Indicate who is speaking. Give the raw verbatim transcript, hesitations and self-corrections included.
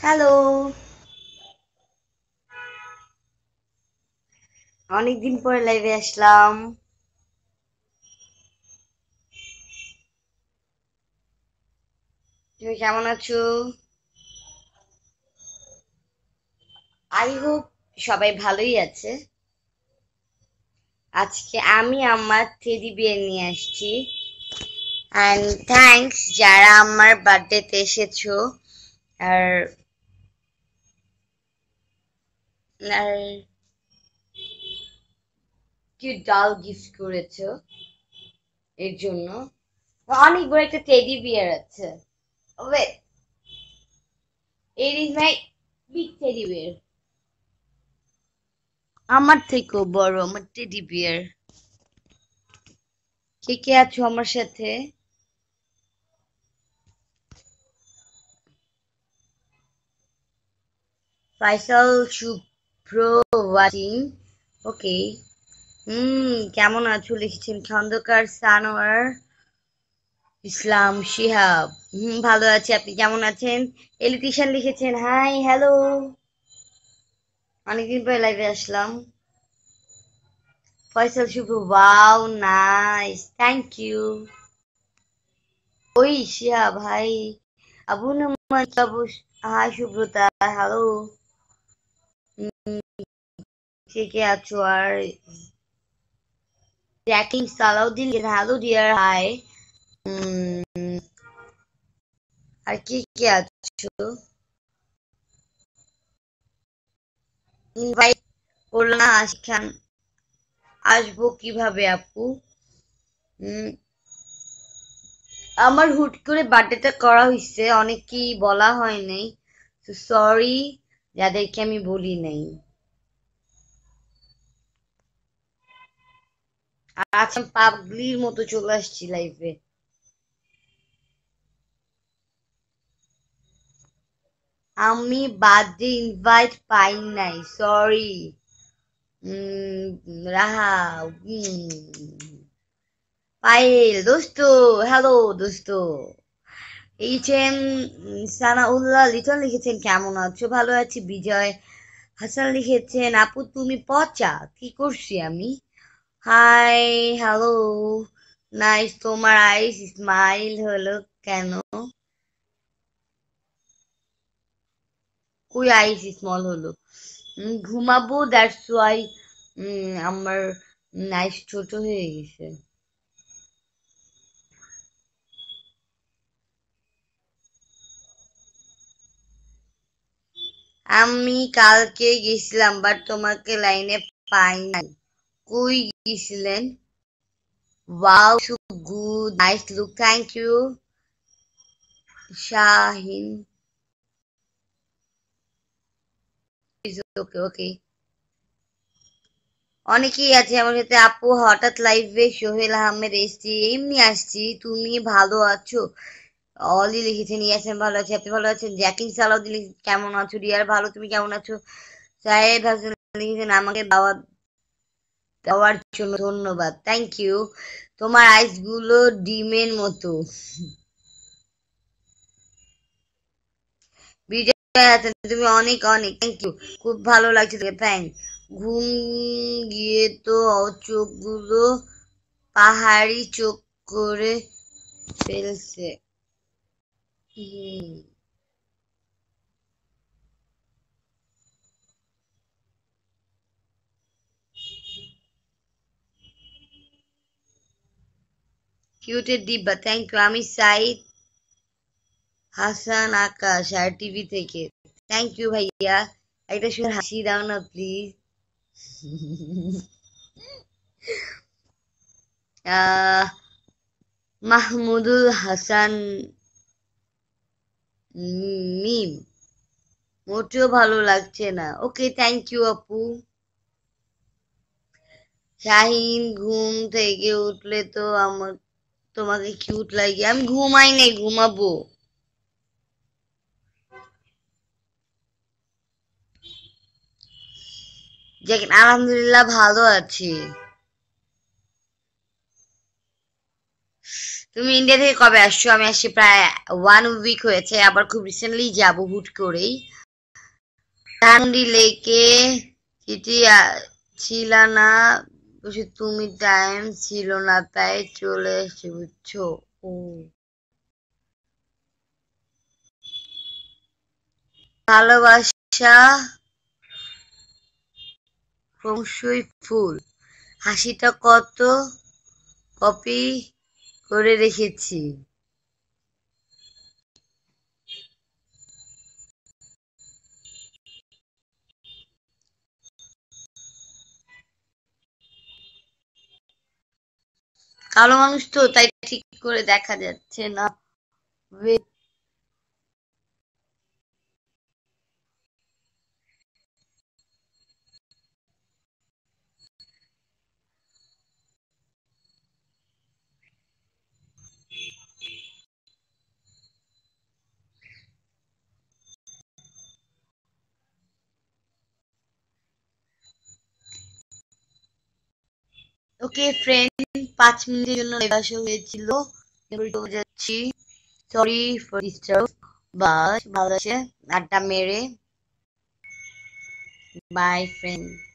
Speaker 1: Hello. অনেকদিন পরে লাইভে আসলাম। তুমি কেমন আছো? আই হোপ সবাই ভালোই আছে। আজকে আমি আমার টেডি বিয়ার নিয়ে আসছি। অ্যান্ড থ্যাঙ্কস যারা আমার বার্থডেতে এসেছো আর আর কি ডাল গিফট করেছো এর জন্য। অনেক বড় একটা টেডি বিয়ার আছে। Wait, it is my big teddy bear. আমার থেকেও বড় আমার টেডি বিয়ার। কে কে আছো আমার সাথে? ফাইসাল শুভ্র ওয়াচিং। ওকে। হুম, কেমন আছো লিখেছেন খন্দকার সানোয়ার ইসলাম শিহাব। হুম, ভালো আছি, আপনি কেমন আছেন? এলিটিশান লিখেছেন হাই হ্যালো, অনেকদিন পরে লাইভে আসলাম। Faisal Shuvro wow nice, thank you. ওই Shihab hi, Abu Noman Abu hi Shuvrota hello. কে কে আছো আর জ্যাকিং সালাউদ্দিন হ্যালো ডিয়ার হাই। আর কে কে আছো? ইনভাইট করলো না আশিক খান। আসবো কিভাবে আপু? উম, আমার হুট করে বার্থডেটা করা হয়েছে, অনেককেই বলা হয় নাই। সরি যাদেরকে আমি বলি নাই। আর আজ পাগলির মতো চলে আসছি লাইফে। আমি বার্থডে ইনভাইট পাই নাই, সরি। রাহা। উম, পায়েল দোস্ত, হ্যালো দোস্ত। এইচ এম সানাউল্লাহ লিটন লিখেছেন কেমন আছো? ভালো আছি। বিজয় হাসান লিখেছেন আপু তুমি পচা, কি করছি আমি? হাই হ্যালো নাইস, তোমার আইস স্মাইল হলো কেন? কই আইস স্মল হলো? উম, ঘুমাবো দ্যাটস ওয়াই আমার নাইস ছোট হয়ে গেছে। আমি কালকে গেছিলাম বাট তোমাকে লাইনে পাই নাই। কই গেছিলেন? Wow so good nice look, thank you Shahin. Okay okay. অনেকেই আছে আমার সাথে আপু হঠাৎ লাইভে সোহেল আহমেদ এসছি, এমনি আসছি। তুমি ভালো আছো? অলি লিখেছেন ইয়াস আমি ভালো আছি, আপনি ভালো আছেন? জ্যাকিং সালাউদ্দিন লিখেছেন কেমন আছো ডিয়ার? ভালো, তুমি কেমন আছো? সাহেব হাসান লিখেছেন আমাকে দাওয়াত দেওয়ার জন্য ধন্যবাদ, থ্যাংক ইউ। তোমার আইস গুলো ডিমের মতো। বিজয় আছেন তুমি অনেক অনেক থ্যাংক ইউ, খুব ভালো লাগছে তোকে, থ্যাংক। ঘুম গিয়ে তো চোখগুলো পাহাড়ি চোখ করে ফেলছে। হুম, কিউটের ডিব্বা, থ্যাংক ইউ। আমি সাইদ হাসান আকাশ আর টিভি থেকে, থ্যাংক ইউ ভাইয়া। একটা সুন্দর হাসি দাও না প্লিজ। আহ মাহমুদুল হাসান মিম, মোটেও ভালো লাগছে না। ওকে থ্যাংক ইউ আপু। শাহিন ঘুম থেকে উঠলে তো আমার তোমাকে কিউট লাগে। আমি ঘুমাই নাই, ঘুমাবো। দেখেন আলহামদুলিল্লাহ ভালো আছি। তুমি ইন্ডিয়া থেকে কবে আসছো? আমি আসছি প্রায় ওয়ান উইক হয়েছে, আবার খুব রিসেন্টলি যাবো হুট করেই। ধানমন্ডি লেকে চিঠি ছিল না, বসে তুমি টাইম ছিল না তাই চলে এসে বুঝছো। ও ভালোবাসা ক্রমশই ফুল, হাসিটা কত কপি করে রেখেছি। কালো মানুষ তো তাই ঠিক করে দেখা যাচ্ছে না। ওকে ফ্রেন্ড, পাঁচ মিনিটের জন্য লাইভে আসা হয়েছিল, যাচ্ছি। সরি ফর ডিস্টার্ব, বাস ভালো আছে আড্ডা মেরে। Bye friend.